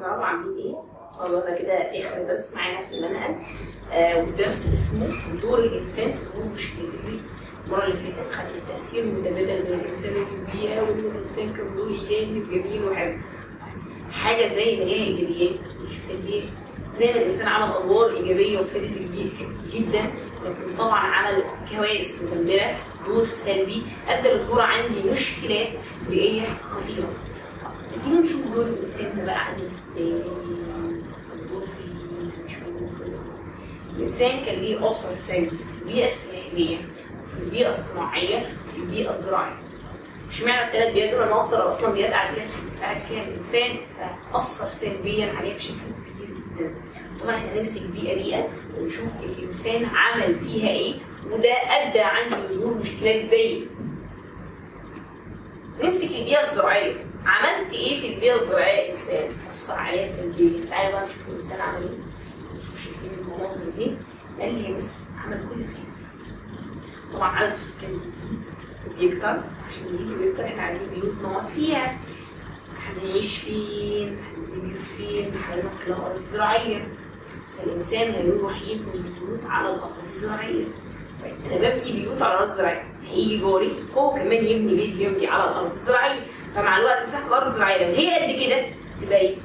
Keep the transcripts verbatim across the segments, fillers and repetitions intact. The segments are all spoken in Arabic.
النهارده عاملين ايه؟ ان شاء الله ده كده اخر درس معانا في المنهج، آه والدرس اسمه دور الانسان في ظهور مشكله البيئه. المره اللي فاتت خدنا التاثير المتبادل بين الانسان والبيئه، وان الانسان كان دور ايجابي وجميل وحلو. حاجه زي ما ليها ايجابيات وليها سلبيات، زي ما الانسان عمل ادوار ايجابيه وفادت البيئه جدا، لكن طبعا عمل كوارث مدمره دور سلبي ادى لظهور عندي مشكلات بيئيه خطيره. طب تيجي نشوف دور الانسان ده بقى عامل ازاي؟ دور في مش موجود في الانسان كان ليه اثر سلبي في البيئه الساحليه وفي البيئه الصناعيه وفي البيئه الزراعيه. اشمعنى الثلاث بيئات دول؟ انا اكتر اصلا بيئات قاعد فيها قاعد فيها الانسان فاثر سلبيا عليها بشكل كبير جدا. طبعا احنا هنمسك بيئه بيئه ونشوف الانسان عمل فيها ايه، وده ادى عندي لظهور مشكلات زي نمسك البيئه الزراعيه. عملت ايه في البيئه الزراعيه الانسان؟ اثر عليها سلبيا. تعالوا بقى نشوف الانسان عمل ايه. بصوا شايفين المناظر دي؟ قال لي بس عمل كل حاجه. طبعا عدد السكان بيزيد وبيكتر، عشان يزيد ويكتر احنا عايزين بيوت نقعد فيها. هنعيش فين؟ هنبني بيوت فين؟ هنروح للارض الزراعيه. فالانسان هيروح يبني بيوت على الارض الزراعيه. طيب انا ببني بيوت على الارض الزراعيه، فهيجي جاري هو كمان يبني بيت جنبي على الارض الزراعيه، فمع الوقت مساحه الارض الزراعيه لو هي قد كده تبقى ايه؟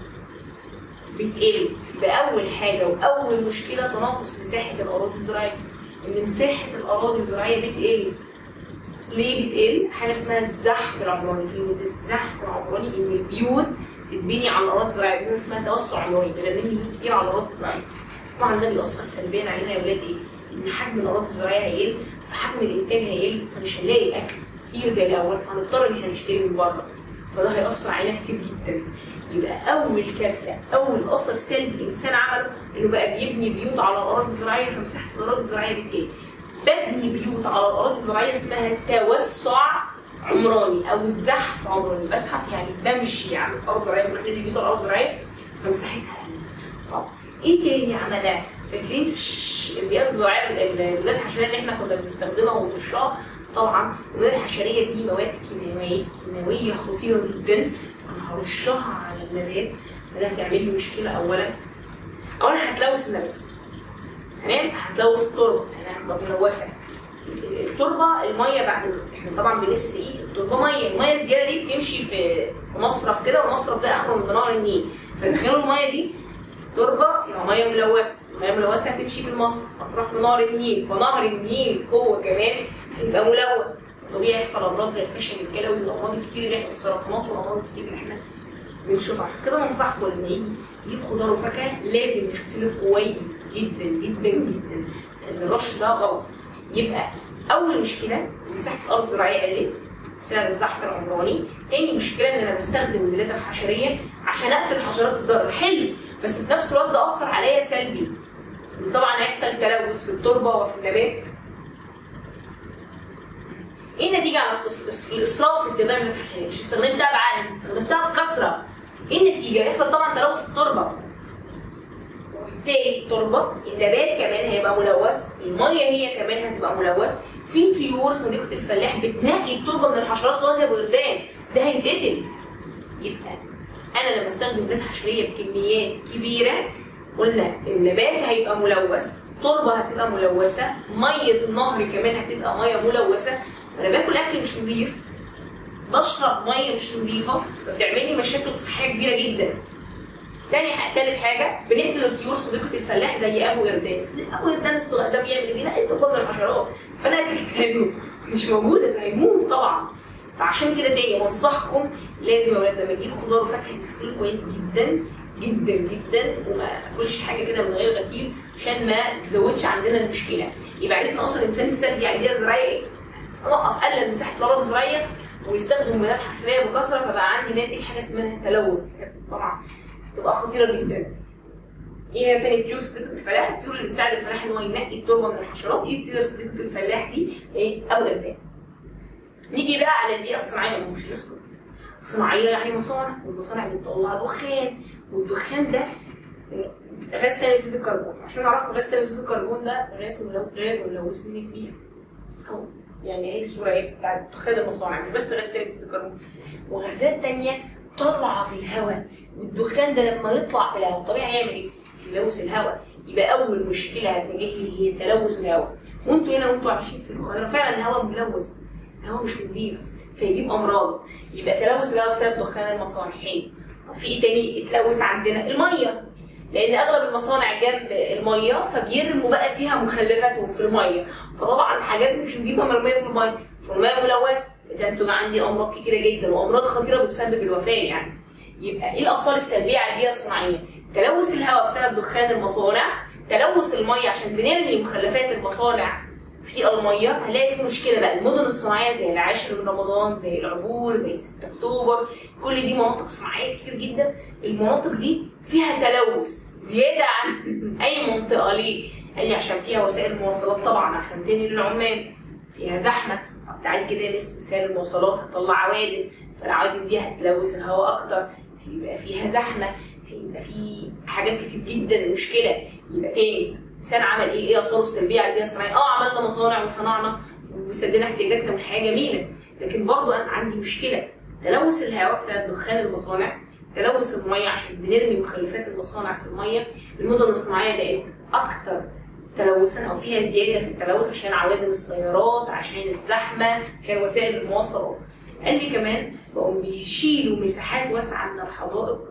بتقل. يبقى اول حاجه واول مشكله تناقص مساحه الاراضي الزراعيه. ان مساحه الاراضي الزراعيه بتقل. ليه بتقل؟ حاجه اسمها الزحف العمراني. كلمه الزحف العمراني ان البيوت تتبني على الاراضي الزراعيه، بيقولوا اسمها توسع عمراني، بنبني بيوت كتير على الاراضي الزراعيه. طبعا ده بيأثر سلبيا علينا يا ولاد. ايه؟ ان حجم الاراضي الزراعيه هيقل، فحجم الانتاج هيقل، فمش هنلاقي اكل كتير زي الاول، فهنضطر ان احنا نشتري من بره، فده هيأثر علينا كتير جدا. يبقى اول كارثه، اول اثر سلبي الانسان عمله انه بقى بيبني بيوت على الاراضي الزراعيه، فمساحه الاراضي الزراعيه بتقل. ببني بيوت على الاراضي الزراعيه اسمها توسع عمراني او الزحف عمراني. بزحف يعني بمشي على الارض الزراعيه، بنبني بيوت على الارض الزراعيه فمساحتها قلت. طب ايه تاني عملها؟ فاكرين البيئات الزراعيه البلاد الحشريه اللي احنا كنا بنستخدمها ونرشها؟ طبعا البلاد الحشريه دي مواد كيماويه كيماويه خطيره جدا، فانا هرشها على النبات، فده هتعمل لي مشكله. اولا اولا هتلوث النبات، ثانيا هتلوث التربه لانها هتبقى ملوثه. التربه الميه بعد احنا طبعا بنسقي ايه؟ التربه ميه، الميه الزياده دي بتمشي في في مصرف كده، والمصرف ده اخره من نهر النيل، فتخيلوا الميه دي تربه فيها ميه ملوثه، الميه الملوثه هتمشي في المصرف هتروح في نهر النيل، فنهر النيل هو كمان هيبقى ملوث، طبيعي يحصل امراض زي الفشل الكلوي والامراض الكتير اللي احنا السرطانات والامراض الكتير اللي احنا بنشوفها. عشان كده بنصحكم لما يجي يجيب خضار وفاكهه لازم يغسله كويس جدا جدا جدا، لان الرش ده غلط. يبقى اول مشكله مساحه الارض الزراعيه قلت بسبب الزحف العمراني. تاني مشكله ان انا بستخدم المبيدات الحشريه عشان اقتل حشرات الضر. حلو، بس في نفس الوقت ده اثر عليا سلبي. طبعا هيحصل تلوث في التربه وفي النبات. ايه النتيجه على الاسراف في استخدام المبيدات الحشريه؟ مش استخدمتها بعقل، استخدمتها بكثره. ايه النتيجه؟ يحصل طبعا تلوث التربه، وبالتالي التربه النبات كمان هيبقى ملوث، الميه هي كمان هتبقى ملوث. في طيور صديقه الفلاح بتنقي التربه من الحشرات اللي هو زي الوردان، ده هيتقتل. يبقى انا لما استخدم مبيدات حشريه بكميات كبيره قلنا النبات هيبقى ملوث، التربه هتبقى ملوثه، ميه النهر كمان هتبقى ميه ملوثه، فانا باكل اكل مش نظيف، بشرب ميه مش نظيفه، فبتعمل لي مشاكل صحيه كبيره جدا. تاني حاجه تالت حاجه بنقتل الطيور صديقه الفلاح زي ابو قردان. ابو قردان ده بيعمل ايه؟ بينقي التربه من الحشرات، فانا قتلتها له مش موجوده فهيموت طبعا. فعشان كده تاني بنصحكم لازم يا ولاد لما تجيب خضار وفاكهه تغسله كويس جدا جدا جدا، وما تاكلش حاجه كده من غير غسيل عشان ما تزودش عندنا المشكله. يبقى عرفنا اصلا الانسان السلبي على البيئه الزراعيه ايه؟ نقص قلل مساحه الارض الزراعيه ويستخدم مبيدات حشريه بكثره، فبقى عندي ناتج حاجه اسمها تلوث. طبعا تبقى خطيره جدا. ايه هي تاني طيور صديقه الفلاح؟ الطيور اللي بتساعد الفلاح ان هو ينقي التربه من الحشرات. ايه طيور صديقه الفلاح دي؟ ايه؟ ابو قردان. نيجي بقى على البيئه الصناعيه، مش هنسكت. صناعيه يعني مصانع، والمصانع بتطلع دخان، والدخان ده غاز ثاني اكسيد الكربون. عشان نعرف غاز ثاني اكسيد الكربون ده غاز غاز ملوث من البيئه. اهو يعني هي الصوره ايه بتاعت دخان المصانع، مش بس غاز ثاني اكسيد الكربون، وغازات ثانيه طالعه في الهواء والدخان ده لما يطلع في الهواء طبيعي هيعمل ايه؟ يلوث الهواء. يبقى اول مشكله هتواجهني هي تلوث الهواء. وانتوا هنا وانتوا عايشين في القاهره فعلا الهواء ملوث، الهواء مش نظيف فيجيب امراض. يبقى تلوث الهواء بسبب دخان المصانع. طب في ايه تاني اتلوث عندنا؟ الميه، لان اغلب المصانع جنب الميه فبيرموا بقى فيها مخلفاتهم في الميه، فطبعا حاجات مش نظيفه مرميه في الميه، فالميه ملوثه فتنتج عندي امراض كتيره جدا وامراض خطيره بتسبب الوفاه يعني. يبقى ايه الاثار السلبيه على البيئه الصناعيه؟ تلوث الهواء بسبب دخان المصانع، تلوث الميه عشان بنرمي مخلفات المصانع في الميه. هنلاقي في مشكله بقى المدن الصناعيه زي العاشر من رمضان، زي العبور، زي ستة اكتوبر، كل دي مناطق صناعيه كتير جدا. المناطق دي فيها تلوث زياده عن اي منطقه. ليه؟ قال لي عشان فيها وسائل مواصلات طبعا عشان تنقل العمال، فيها زحمه. طب تعالي كده يا مس، وسائل المواصلات هتطلع عوادم، فالعوادم دي هتلوث الهواء اكتر، هيبقى فيها زحمه، هيبقى في حاجات كتير جدا مشكله. يبقى تاني الانسان عمل ايه؟ ايه اثاره السلبيه على البيئه الصناعيه؟ اه عملنا مصانع وصنعنا وسدينا احتياجاتنا من حاجه جميله، لكن برضه انا عندي مشكله. تلوث الهواء بسبب دخان المصانع، تلوث الميه عشان بنرمي مخلفات المصانع في الميه. المدن الصناعيه بقت اكتر تلوثا او فيها زياده في التلوث عشان عوادم السيارات، عشان الزحمه، عشان وسائل المواصلات. قال لي كمان بقوا بيشيلوا مساحات واسعه من الحدائق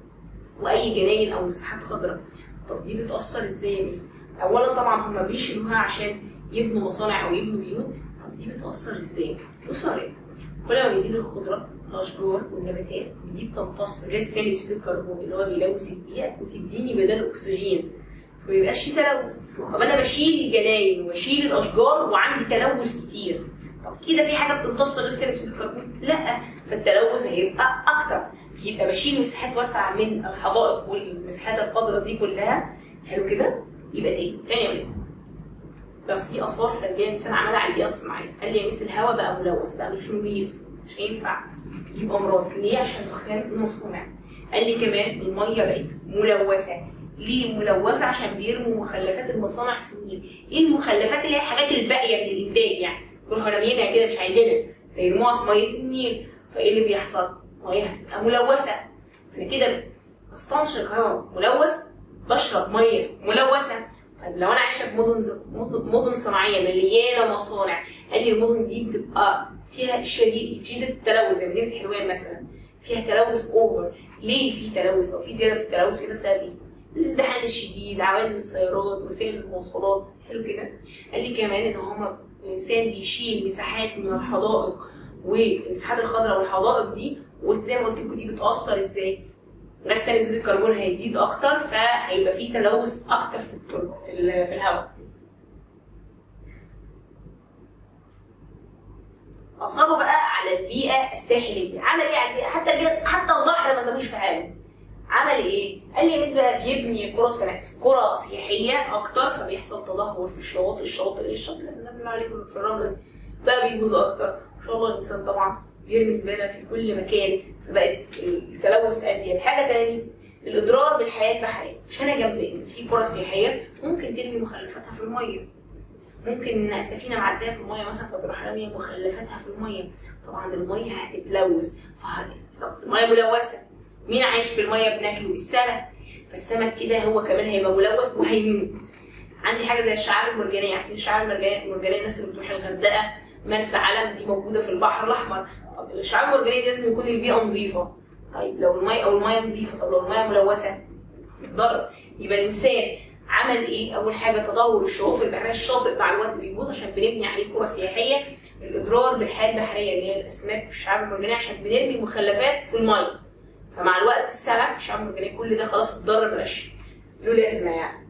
واي جناين او مساحات خضراء. طب دي بتاثر ازاي يا ميس؟ اولا طبعا هم بيشيلوها عشان يبنوا مصانع او يبنوا بيوت. طب دي بتاثر ازاي؟ بصوا يا ريت، كل ما بيزيد الخضره الاشجار والنباتات دي بتمتص غاز ثاني اكسيد الكربون اللي هو بيلوث البيئه وتديني بدل اكسجين، فما يبقاش في تلوث. طب انا بشيل الجناين وبشيل الاشجار وعندي تلوث كتير، طب كده في حاجه بتمتص غاز ثاني اكسيد الكربون؟ لا، فالتلوث هيبقى اكتر. يبقى بشيل مساحات واسعه من الحدائق والمساحات الخضراء دي كلها. حلو كده؟ يبقى تاني تاني يا ولاد، بس دي اثار سلبيه الانسان عملها على البيئه الصناعيه. قال لي يا ميس الهواء بقى ملوث، بقى مش نظيف، مش هينفع، يجيب امراض. ليه؟ عشان دخان المصانع. قال لي كمان الميه بقت ملوثه. ليه ملوثه؟ عشان بيرموا مخلفات المصانع في النيل. ايه المخلفات؟ اللي هي الحاجات الباقيه من الانتاج يعني، يروحوا راميينها كده مش عايزينها فيرموها في ميه النيل. فايه اللي بيحصل؟ ميه هتبقى ملوثه. فانا كده بستنشق هواء ملوث، بشرب ميه ملوثه. طيب لو انا عايشه في مدن مدن صناعيه مليانه مصانع، قال لي المدن دي بتبقى فيها شديد شديده التلوث، زي مدينه حلوان مثلا فيها تلوث اوفر. ليه في تلوث او في زياده في التلوث كده؟ بسبب ايه؟ الازدحام الشديد، عوادم السيارات، وسائل المواصلات. حلو كده؟ قال لي كمان ان هما الانسان بيشيل مساحات من الحدائق والمساحات الخضراء والحدائق دي، وقلت زي ما قلت لكم دي بتاثر ازاي؟ غاز ثاني اكسيد الكربون هيزيد اكتر، فهيبقى فيه تلوث اكتر في في, في الهواء. اثره بقى على البيئه الساحليه. عمل ايه على البيئه؟ حتى البيئه حتى البحر ما سابوش في حاله. عمل ايه؟ قال لي يا ميس بقى بيبني قرى قرى سياحيه اكتر، فبيحصل تدهور في الشواطئ. الشواطئ ايه؟ الشاطئ اللي احنا بنقول عليه في الرمله بقى بيبوظ اكتر. ما شاء الله الانسان طبعا بيرمي زباله في كل مكان، فبقت التلوث ازيد. حاجه تاني، الاضرار بالحياه البحريه. مش انا جنب في قرى سياحيه ممكن ترمي مخلفاتها في الميه، ممكن سفينه معديه في الميه مثلا فتروح راميه مخلفاتها في الميه. طبعا الميه هتتلوث، فالميه ملوثه. مين عايش في الميه بناكله؟ السمك، فالسمك كده هو كمان هيبقى ملوث وهيموت. عندي حاجه زي الشعاب المرجانيه. عارفين الشعاب المرجانيه؟ الناس اللي بتروح الغردقه، مرسى علم، دي موجوده في البحر الاحمر. طب الشعاب المرجانيه دي لازم يكون البيئه نظيفه. طيب لو الميه او الميه نظيفه، طب لو الميه ملوثه تتضرر. يبقى الانسان عمل ايه؟ اول حاجه تدهور الشواطئ البحريه. الشاطئ مع الوقت بيبوظ عشان بنبني عليه قرى سياحيه. الاضرار بالحياه البحريه اللي هي الاسماك والشعاب المرجانيه عشان بنرمي مخلفات في الميه، فمع الوقت السمك والشعاب المرجانيه كل ده خلاص اتضرر، مبقاش له لازمه يعني.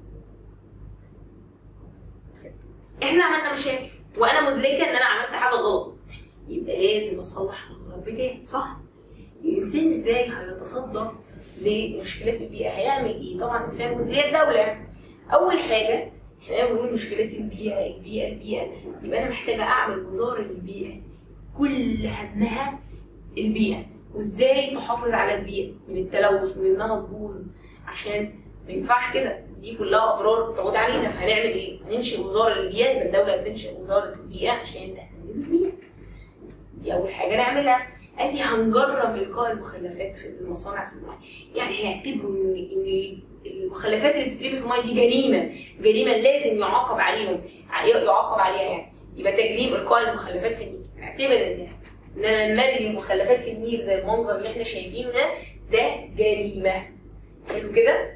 احنا عملنا مشاكل وانا مدركه ان انا عملت حاجه غلط، يبقى لازم اصلح الغلط بتاعي، صح؟ الانسان ازاي هيتصدى لمشكلات البيئه؟ هيعمل ايه؟ طبعا الانسان اللي هي الدوله. اول حاجه احنا بنقول مشكلات البيئه البيئه البيئه، يبقى انا محتاجه اعمل وزاره للبيئه كل همها البيئه، وازاي تحافظ على البيئه من التلوث، من انها تبوظ، عشان ما ينفعش كده، دي كلها اضرار بتعود علينا. فهنعمل ايه؟ هننشئ وزاره للبيئه، يبقى الدوله بتنشئ وزاره البيئه عشان تهتم بالبيئه. دي اول حاجه نعملها. قال لي هنجرب القاء المخلفات في المصانع في الميه، يعني هيعتبروا ان ان المخلفات اللي بتترمي في الميه دي جريمه، جريمه لازم يعاقب عليهم، يعاقب عليها يعني، يبقى تجريم القاء المخلفات في النيل. اعتبر ان ان انا نرمي المخلفات في النيل زي المنظر اللي احنا شايفينه ده ده جريمه. حلو كده؟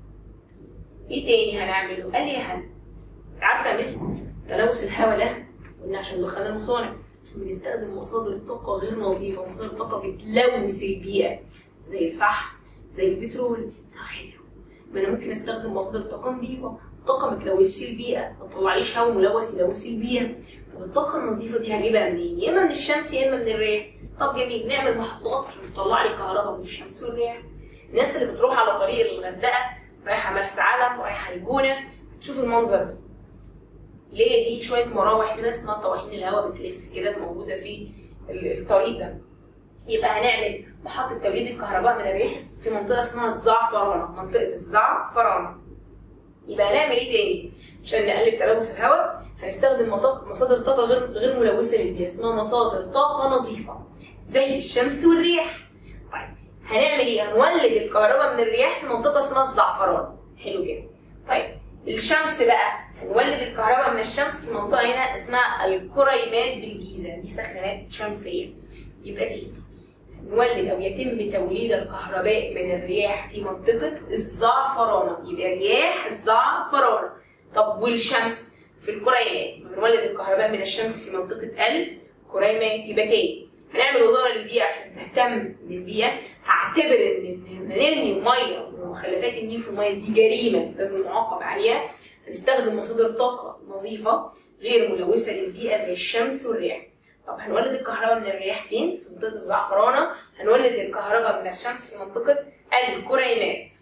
ايه تاني هنعمله؟ قال لي هن عارفه يا مس تلوث الهواء ده قلنا عشان دخان المصانع، عشان بنستخدم مصادر طاقه غير نظيفه، مصادر طاقه بتلوث البيئه زي الفحم زي البترول. طب حلو، ما انا ممكن استخدم مصادر طاقه نظيفه، طاقه ما تلوثش البيئه، ما تطلعليش هواء ملوث يلوث البيئه. طب الطاقه النظيفه دي هجيبها منين؟ يا اما من الشمس يا اما من الرياح. طب جميل، نعمل محطات عشان تطلع لي كهرباء من الشمس والرياح. الناس اللي بتروح على طريق الغردقه رايحه مرسى علم رايحه الجونه تشوف المنظر ده، اللي هي دي شويه مراوح كده اسمها طواحين الهواء بتلف كده موجوده في الطريق ده. يبقى هنعمل محطه توليد الكهرباء من الريح في منطقه اسمها الزعفرانه، منطقه الزعفرانه. يبقى هنعمل ايه تاني عشان نقلل تلوث الهواء؟ هنستخدم مصادر طاقه غير غير ملوثه للبيئه، اسمها مصادر طاقه نظيفه زي الشمس والريح. طيب هنعمل ايه؟ هنولد الكهرباء من الرياح في منطقه اسمها الزعفران. حلو كده. طيب الشمس بقى هنولد الكهرباء من الشمس في منطقه هنا اسمها الكريمات بالجيزه، دي سخانات شمسيه. يبقى تاني نولد او يتم توليد الكهرباء من الرياح في منطقه الزعفرانه، يبقى رياح الزعفرانه. طب والشمس في الكريمات، يبقى بنولد الكهرباء من الشمس في منطقه الكريمات. يبقى تاني هنعمل وزاره للبيئه عشان تهتم بالبيئه، هعتبر ان نرمي ميه ومخلفات النيل في الميه دي جريمه لازم نعاقب عليها. هنستخدم مصادر طاقه نظيفه غير ملوثه للبيئه زي الشمس والرياح. طب هنولد الكهرباء من الرياح فين؟ في منطقه الزعفرانه. هنولد الكهرباء من الشمس في منطقه الكريمات.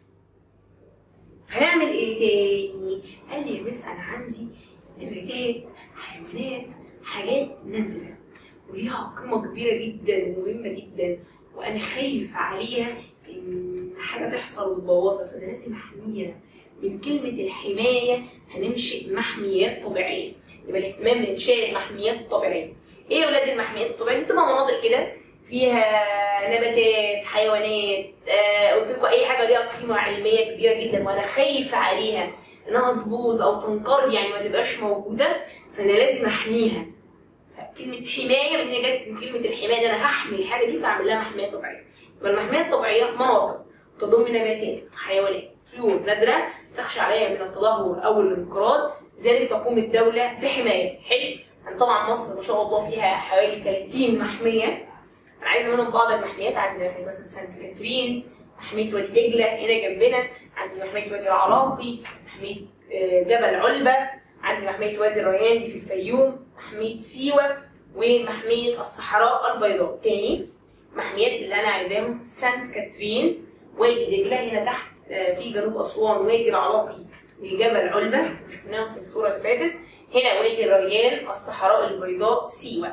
هنعمل ايه تاني؟ قال لي يا مس انا عندي نباتات، حيوانات، حاجات نادره وليها قيمه كبيره جدا ومهمه جدا، وانا خايف عليها ان حاجه تحصل وتبوظها، فانا لازم احميها. من كلمه الحمايه هننشئ محميات طبيعيه. يبقى الاهتمام بانشاء المحميات الطبيعيه. ايه يا ولاد المحميات الطبيعيه دي؟ بتبقى مناطق كده فيها نباتات، حيوانات، آه قلت لكم اي حاجه ليها قيمه علميه كبيره جدا وانا خايف عليها انها تبوظ او تنقرض، يعني ما تبقاش موجوده، فانا لازم احميها. فكلمه حمايه من هنا جت من كلمه الحمايه، انا هحمي الحاجه دي فاعمل لها محميه طبيعيه. يبقى المحميه الطبيعيه مناطق تضم نباتات، حيوانات، طيور نادره تخشى عليها من التدهور او الانقراض، لذلك تقوم الدوله بحمايتها. حلو؟ يعني طبعا مصر ما شاء الله فيها حوالي ثلاثين محميه. انا عايزه منهم بعض المحميات، عندي زي مثلا سانت كاترين، محميه وادي دجله هنا جنبنا، عندي محميه وادي العلاقي، محميه جبل علبه، عندي محميه وادي الريان دي في الفيوم، محميه سيوه، ومحميه الصحراء البيضاء. تاني محميات اللي انا عايزاهم سانت كاترين، وادي دجله هنا تحت في جنوب اسوان، وادي العلاقي وجبل علبه شفناهم في الصوره اللي فاتت، هنا وادي الريان، الصحراء البيضاء، سيوه.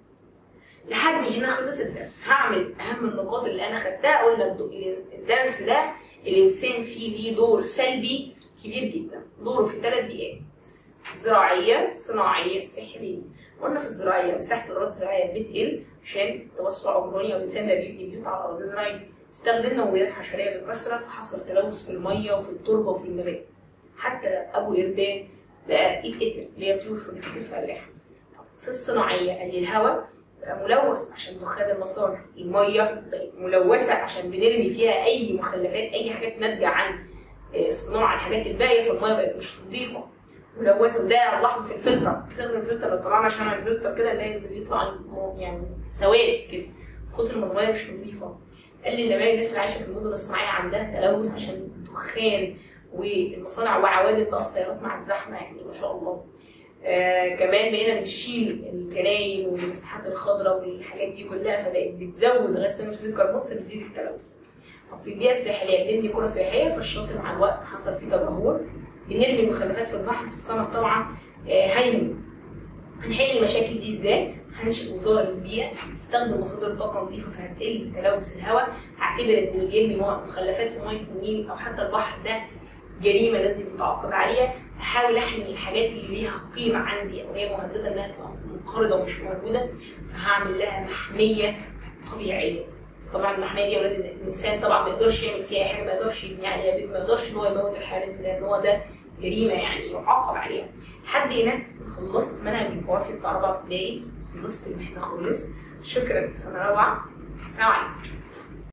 لحد هنا خلص الدرس. هعمل اهم النقاط اللي انا خدتها. قلنا الدرس ده الانسان فيه ليه دور سلبي كبير جدا، دوره في ثلاث بيئات: زراعيه، صناعيه، ساحليه. قلنا في الزراعيه مساحه الاراضي الزراعيه بتقل عشان توسع عمراني والانسان بقى بيبني بيوت على اراضي زراعيه. استخدمنا مبيدات حشريه بكثره فحصل تلوث في الميه وفي التربه وفي النبات. حتى ابو قردان بقى يتقتل، اللي هي طيور صديقه الفلاح. في الصناعيه قال الهواء بقى ملوث عشان دخان المصانع، الميه بقت ملوثه عشان بنرمي فيها اي مخلفات، اي حاجات ناتجه عن الصناعه، الحاجات الباقيه في الميه بقت مش نظيفه ملوثه. وده هنلاحظه في الفلتر، بنستخدم الفلتر لو طلعنا عشان نعمل فلتر كده نلاقي اللي بيطلع يعني سواد كده كتر ما الميه مش نظيفه. قال لي ان الناس اللي عايشه في المدن الصناعيه عندها تلوث عشان دخان والمصانع وعوادم بقى السيارات مع الزحمه، يعني ما شاء الله. آه كمان بقينا بنشيل الجناين والمساحات الخضراء والحاجات دي كلها، فبقت بتزود غاز ثاني اكسيد الكربون فبتزيد التلوث. طب في البيئه الساحليه بنبني قرى سياحيه، فالشاطئ مع الوقت حصل فيه تدهور، بنرمي المخلفات في البحر، في السمك طبعا آه هيموت. هنحل المشاكل دي ازاي؟ هنشئ وزاره للبيئه، نستخدم مصادر طاقه نظيفه فهتقل تلوث الهواء، هعتبر ان اللي يرمي مخلفات في ميه النيل او حتى البحر ده جريمه لازم يتعاقب عليها. هحاول احمي الحاجات اللي ليها قيمه عندي او هي مهدده انها تبقى منقرضه ومش موجوده، فهعمل لها محميه طبيعيه. طبعا المحميه دي يا ولاد الانسان طبعا ما يقدرش يعمل فيها اي حاجه، ما يقدرش يبني عليها بيت، ما يقدرش ان هو يموت الحيوانات لان هو ده جريمه يعني يعاقب عليها. لحد هنا خلصت منهج الجغرافيا بتاع رابعه ابتدائي، خلصت المحنه خالص. شكرا، سنه رابعه، سلام عليكم.